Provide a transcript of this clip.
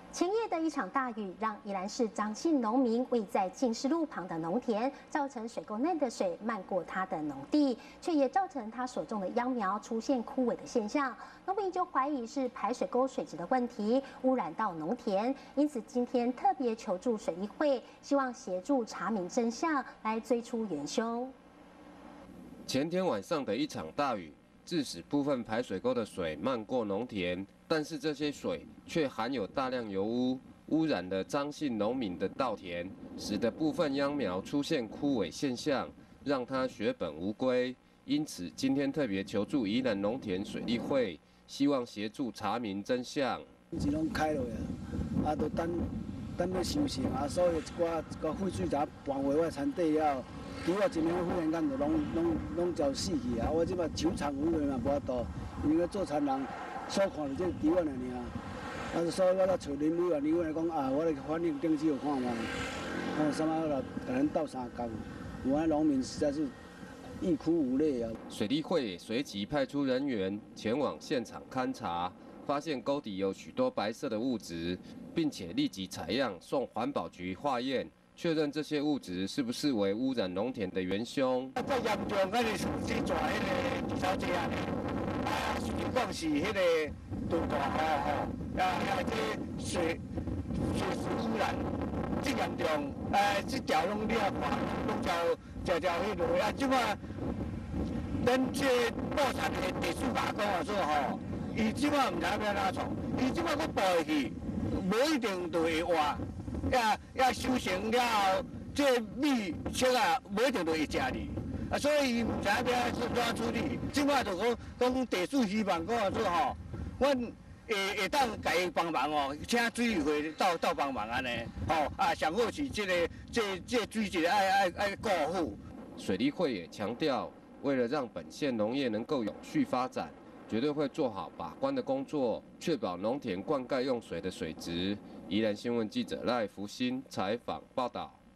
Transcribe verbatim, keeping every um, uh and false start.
前夜的一场大雨，让宜兰市张姓农民位在进士路旁的农田，造成水沟内的水漫过他的农地，却也造成他所种的秧苗出现枯萎的现象。农民就怀疑是排水沟水质的问题污染到农田，因此今天特别求助水利会，希望协助查明真相，来追出元凶。 前天晚上的一场大雨，致使部分排水沟的水漫过农田，但是这些水却含有大量油污，污染了张姓农民的稻田，使得部分秧苗出现枯萎现象，让他血本无归。因此，今天特别求助宜兰农田水利会，希望协助查明真相。 是拢开落啊，啊，都等等要收成啊，所以一寡一寡废水才搬回我田底了。其我一年忽然间就拢拢拢就死去啊！我即摆手长有嘛无法度，因为做田人所看的这几万的尔，啊，所以我来找林委员，林委员讲啊，我来反映政治有看嘛，看什么来给人斗相共，我们农民实在是欲哭无泪啊！ 水利会也随即派出人员前往现场勘查，发现沟底有许多白色的物质，并且立即采样送环保局化验。确认这些物质是不是为污染农田的元凶。 最严重，嗰是是抓迄个二手车啊，啊，是讲是迄个毒大吼吼，啊啊，这水水质污染最严重，啊，这条拢你啊看，拢条条条迄落啊，即摆咱这布产的地主甲讲啊说吼，伊即摆唔知要哪创，伊即摆佫报下去，无一定就会活。也也收成了后，这米色啊，无一定就会食哩。啊，所以伊唔知影要怎怎处理。即摆就讲讲地主希望讲啊说吼，阮会会当甲伊帮忙哦，请水利会到到帮忙安尼。吼啊，上好是这个这这水质爱爱爱顾好。 水利会也强调，为了让本县农业能够永续发展，绝对会做好把关的工作，确保农田灌溉用水的水质。宜兰新闻记者赖福新采访报道。